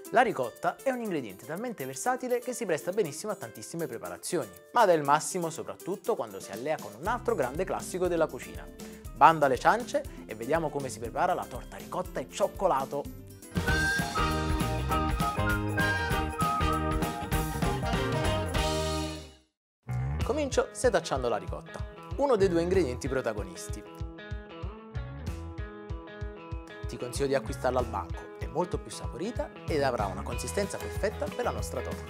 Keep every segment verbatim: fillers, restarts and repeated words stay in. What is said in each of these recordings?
La ricotta è un ingrediente talmente versatile che si presta benissimo a tantissime preparazioni, ma dà il massimo soprattutto quando si allea con un altro grande classico della cucina. Banda alle ciance e vediamo come si prepara la torta ricotta e cioccolato. Comincio setacciando la ricotta, uno dei due ingredienti protagonisti. Ti consiglio di acquistarla al banco, è molto più saporita ed avrà una consistenza perfetta per la nostra torta.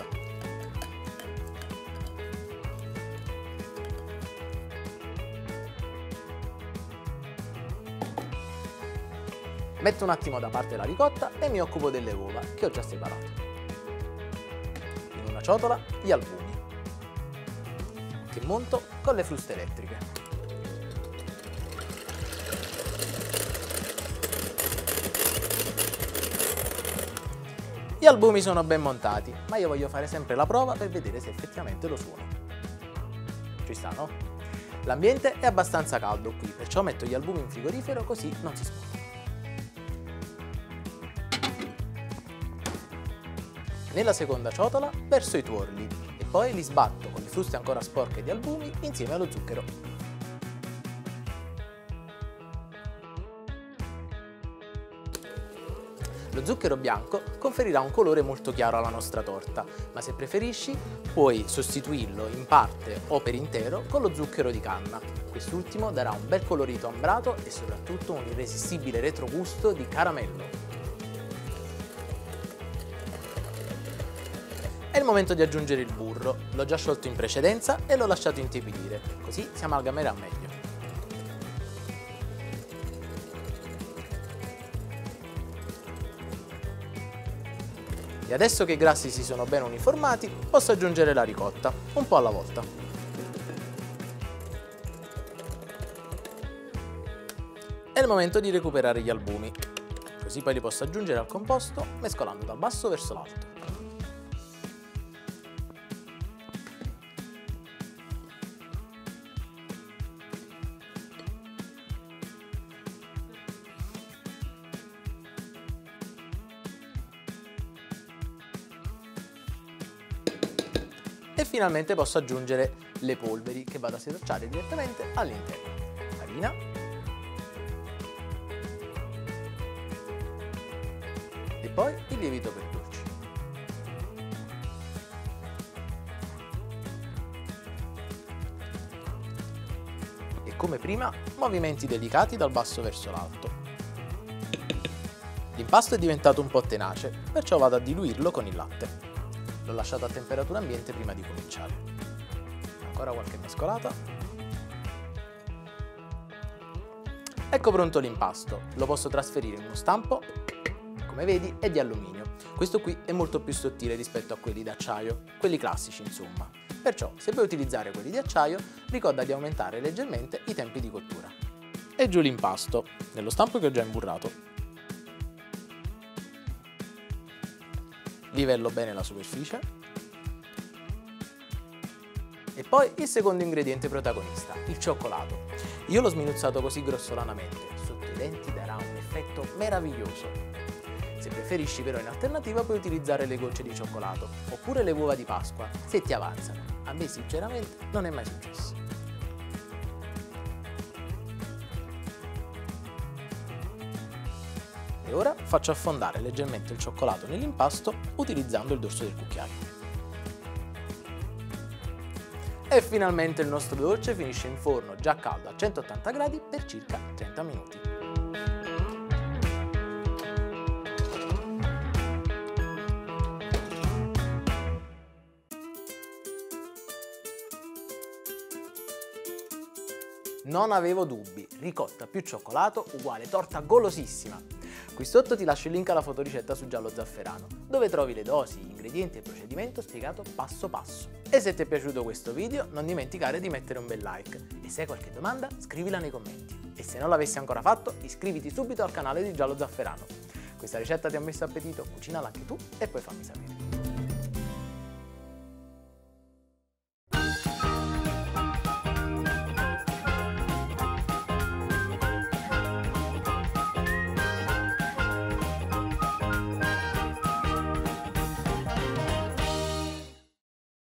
Metto un attimo da parte la ricotta e mi occupo delle uova che ho già separato. In una ciotola gli albumi, che monto con le fruste elettriche. Gli albumi sono ben montati, ma io voglio fare sempre la prova per vedere se effettivamente lo sono. Ci sta, no? L'ambiente è abbastanza caldo qui, perciò metto gli albumi in frigorifero così non si sfumano. Nella seconda ciotola verso i tuorli e poi li sbatto con le fruste ancora sporche di albumi insieme allo zucchero. Lo zucchero bianco conferirà un colore molto chiaro alla nostra torta, ma se preferisci puoi sostituirlo in parte o per intero con lo zucchero di canna. Quest'ultimo darà un bel colorito ambrato e soprattutto un irresistibile retrogusto di caramello. È il momento di aggiungere il burro, l'ho già sciolto in precedenza e l'ho lasciato intiepidire, così si amalgamerà meglio. E adesso che i grassi si sono ben uniformati, posso aggiungere la ricotta, un po' alla volta. È il momento di recuperare gli albumi, così poi li posso aggiungere al composto mescolando dal basso verso l'alto. E finalmente posso aggiungere le polveri che vado a setacciare direttamente all'interno. Farina. E poi il lievito per dolci. E come prima, movimenti delicati dal basso verso l'alto. L'impasto è diventato un po' tenace, perciò vado a diluirlo con il latte. L'ho lasciato a temperatura ambiente prima di cominciare. Ancora qualche mescolata. Ecco pronto l'impasto. Lo posso trasferire in uno stampo, come vedi è di alluminio. Questo qui è molto più sottile rispetto a quelli d'acciaio, quelli classici insomma. Perciò se vuoi utilizzare quelli di acciaio, ricorda di aumentare leggermente i tempi di cottura. E giù l'impasto, nello stampo che ho già imburrato. Livello bene la superficie. E poi il secondo ingrediente protagonista, il cioccolato. Io l'ho sminuzzato così grossolanamente, sotto i denti darà un effetto meraviglioso. Se preferisci però in alternativa puoi utilizzare le gocce di cioccolato, oppure le uova di Pasqua, se ti avanzano. A me sinceramente non è mai successo. E ora faccio affondare leggermente il cioccolato nell'impasto utilizzando il dorso del cucchiaio. E finalmente il nostro dolce finisce in forno già caldo a centottanta gradi per circa trenta minuti. Non avevo dubbi, ricotta più cioccolato uguale torta golosissima. Qui sotto ti lascio il link alla fotoricetta su Giallo Zafferano, dove trovi le dosi, gli ingredienti e il procedimento spiegato passo passo. E se ti è piaciuto questo video non dimenticare di mettere un bel like e se hai qualche domanda scrivila nei commenti. E se non l'avessi ancora fatto iscriviti subito al canale di Giallo Zafferano. Questa ricetta ti ha messo appetito? Cucinala anche tu e poi fammi sapere.